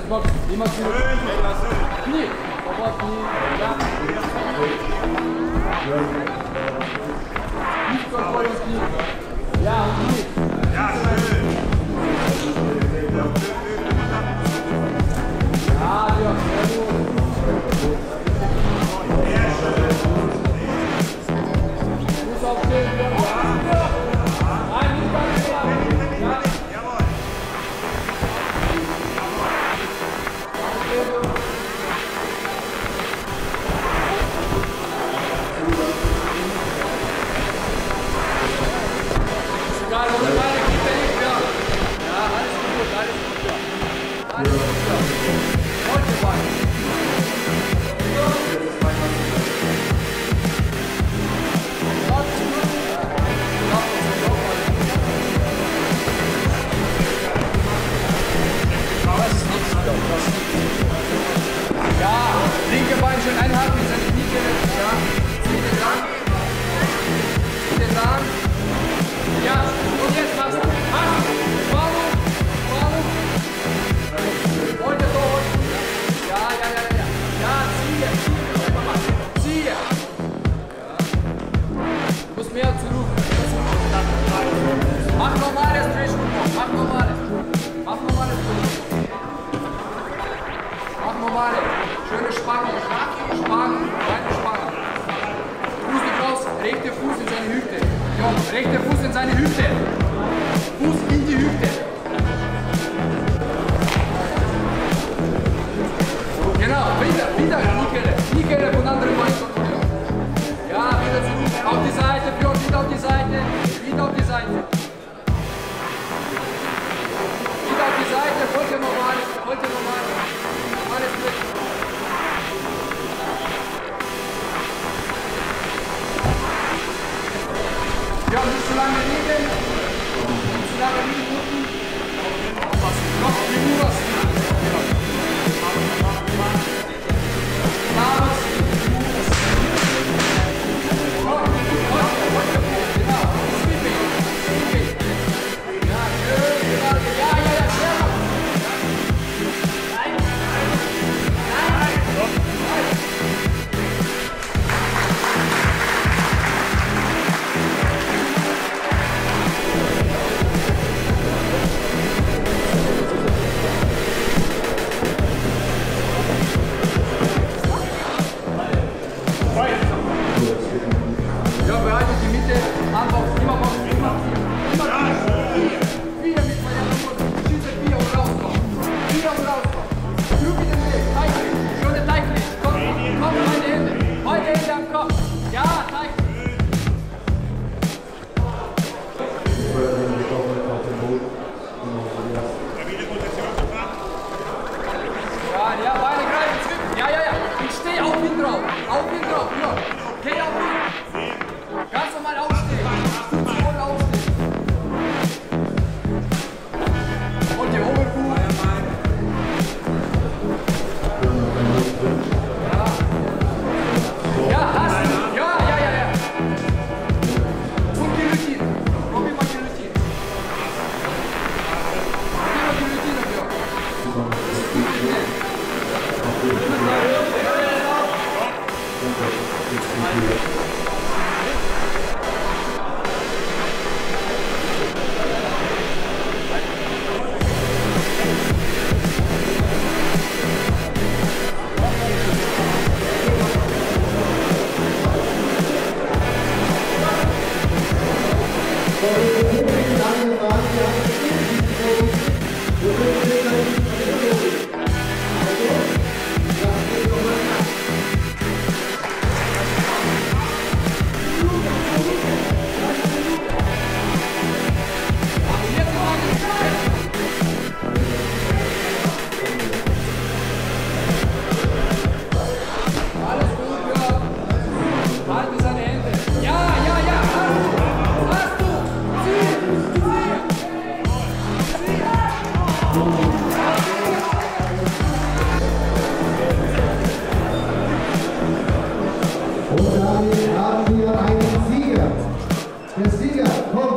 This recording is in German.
Box. Niemand zurück. Knie. Sofort Knie. Ja. Nicht so voll ins Knie. Ja, Knie. Ja, schön. Ja, ja, sehr gut. Fuß aufstehen, ja. Nein, nicht ganz klar. Ja. Egal, ohne Beine geht der nicht mehr. Ja, alles gut, alles gut. Ja. Alles gut. Ja. Heute Beine. Ja, linke Bein schön einhalten, mit seinen Kniekehle. Ja, zieh den lang. Zieh den lang. Ja, und jetzt machst du. Spannung, Spannung. Heute durch. Ja. Ja, ziehe. Ziehe. Du musst mehr zurück. Mach normales Drehschwung. Mach normales. Mach normales Drehschwung. Mach normale. Schöne Spannung. Spannung. Beine Spannung. Fuß nicht raus. Rechte Fuß in seine Hüfte. Ja, rechter Fuß in seine Hüfte. Fuß in die Hüfte. Genau, wieder Kniekelle. Kniekelle von anderen Beinen kontrollieren. Ja, wieder zurück. Auf die Seite, Björn, wieder auf die Seite. Wieder auf die Seite. Wieder auf die Seite, heute normal. Alles gut. Ja, nicht zu lange liegen. Nicht zu lange liegen. Noch Figuras. Und damit haben wir einen Sieger. Der Sieger kommt